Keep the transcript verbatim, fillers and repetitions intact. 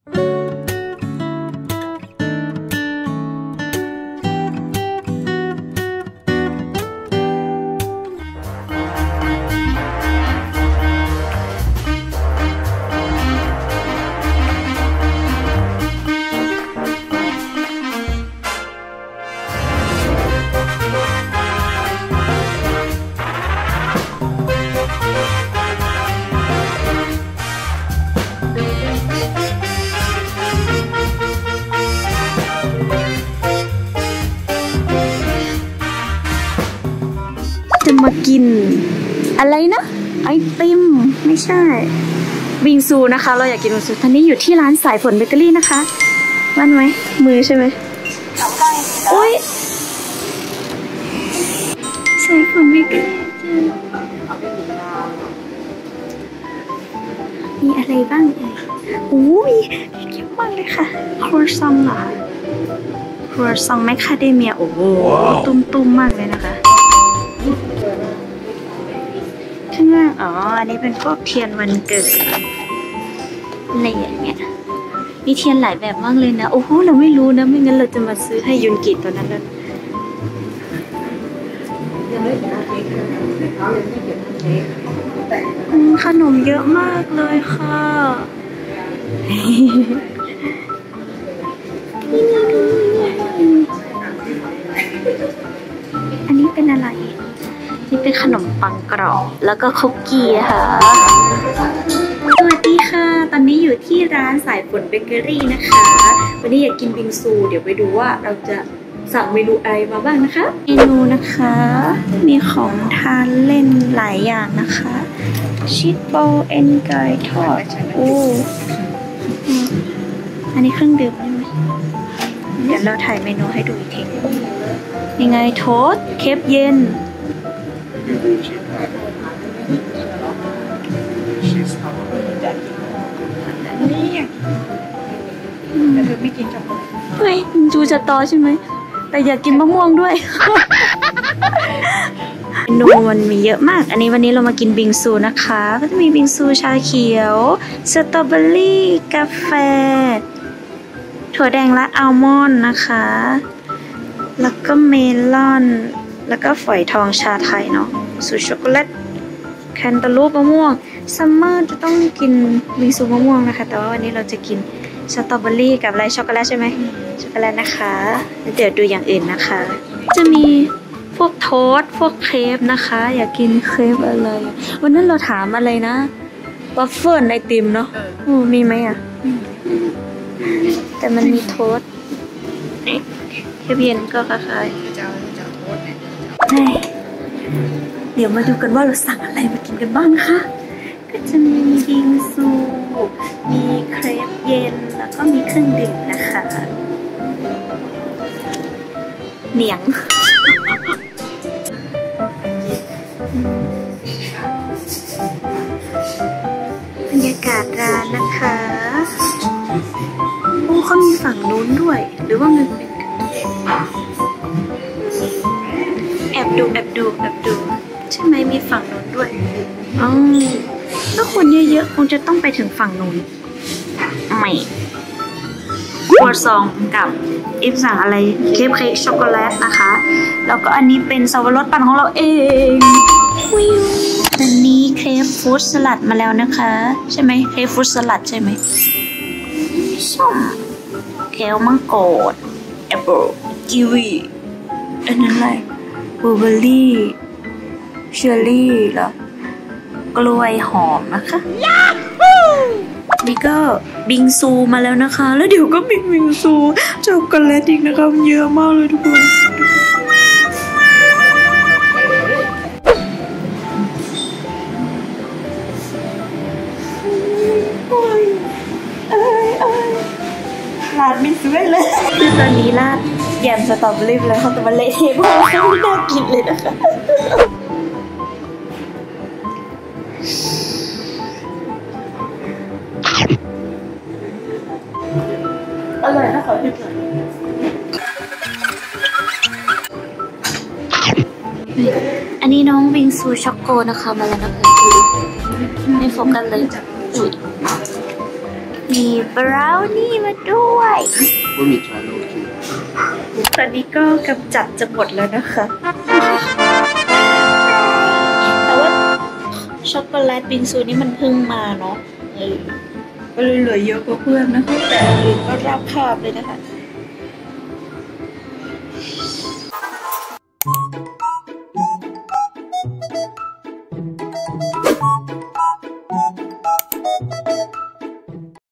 จะมากินอะไรนะไอติมไม่ใช่บิงซูนะคะเราอยากกินบิงซูตอนนี้อยู่ที่ร้านสายฝนเบเกอรี่นะคะมั่นไหมมือใช่ไหมโอ้ยสายฝนเบเกอรี่มีอะไรบ้างเอ่ยโอ้ยเยอะมากเลยค่ะครัวซองเหรอครัวซองแมคคาเดเมียโอ้โหตุ้มๆมากเลยนะคะข้างล่างอ๋ออันนี้เป็นพวกเทียนวันเกิดอะไรอย่างเงี้ยมีเทียนหลายแบบมากเลยนะโอ้โหเราไม่รู้นะไม่งั้นเราจะมาซื้อให้ยุนกิตอนนั้นเลยขนมเยอะมากเลยค่ะอันนี้เป็นอะไรนี่เป็นขนมปังกรอบแล้วก็คุกกี้ค่ะสวัสดีค่ะตอนนี้อยู่ที่ร้านสายฝนเบเกอรี่นะคะวันนี้อยากกินบิงซูเดี๋ยวไปดูว่าเราจะสั่งเมนูอะไรมาบ้างนะคะเมนูนะคะมีของทานเล่นหลายอย่างนะคะชีสบอลเอ็นไก่ทอดโอ้อันนี้เครื่องดื่มใช่ไหมเดี๋ยวเราถ่ายเมนูให้ดูอีกทียังไงโทสต์เคปเย็นนี่แต่เธอไม่กินช็อกโกแลตเฮ้ยจูจะตอใช่ไหมแต่อยากกินมะม่วงด้วยเมนูมันมีเยอะมากอันนี้วันนี้เรามากินบิงซูนะคะก็จะมีบิงซูชาเขียวสตรอเบอรี่กาแฟถั่วแดงและอัลมอนด์นะคะแล้วก็เมลอนแล้วก็ฝอยทองชาไทยเนาะสูตรช็อกโกแลตแคนตาลูปมะม่วงซัมเมอร์จะต้องกินบิงซูมะม่วงนะคะแต่ว่าวันนี้เราจะกินสตรอเบอรี่กับอะไรช็อกโกแลตใช่ไหมช็อกโกแลตนะคะเดี๋ยวดูอย่างอื่นนะคะจะมีพวกโทสต์พวกเครปนะคะอยากกินเครปอะไรวันนั้นเราถามอะไรนะวัฟเฟิลไอติมเนาะมีไหมอ่ะแต่มันมีโทสต์เครปเย็นก็คล้ายๆเดี๋ยวมาดูกันว่าเราสั่งอะไรมากินกันบ้างนะคะก็จะมีบิงซูมีเครปเย็นแล้วก็มีเครื่องดื่มนะคะเหนียงบรรยากาศร้านนะคะโอ้เขามีฝั่งนู้นด้วยหรือว่ามันเป็นแอบดูแอบดูแอบดูใช่ไหมมีฝั่งนู้นด้วยอ๋อถ้าคนเยอะๆคงจะต้องไปถึงฝั่งนู้นไม่ครัวซองกับอิฟสั่งอะไรเคปเค้กช็อกโกแลตนะคะแล้วก็อันนี้เป็นสับปะรดปั่นของเราเองวิวอันนี้เคปฟรุตสลัดมาแล้วนะคะใช่ไหมเคปฟรุตสลัดใช่ไหมส้มแก้วมังกรแอปเปิลกีวีอันนั้นอะไรบลูเบอร์รี่เชอร์รี่เหรอกล้วยหอมนะคะนี่ก็บิงซูมาแล้วนะคะแล้วเดี๋ยวก็มีบิงซูช็อกโกแลตอีกนะคะมันเยอะมากเลยทุกคนลาดไม่สวยเลยคือตอนนี้ลาดแยมสตรอเบอรี่แล้วเขาจะมาเละเทะเพราะว่าไม่น่ากินเลยนะคะอร่อยนะขอชิมหน่อยอันนี้น้องบิงซูช็อกโกนะคะมาแล้วนะคะไม่โฟกัสเลยอุ้ยนี่มีบราวนี่มาด้วยว่ามีชาโลคิวตอนนี้ก็กำจัดจะหมดแล้วนะคะ แต่ว่าช็อกโกแลตบิงซูนี่มันเพิ่งมาเนาะเออก็เลยเหลือเยอะกว่าเพื่อนนะคะแต่อื่นก็ราบคาบเลยนะคะ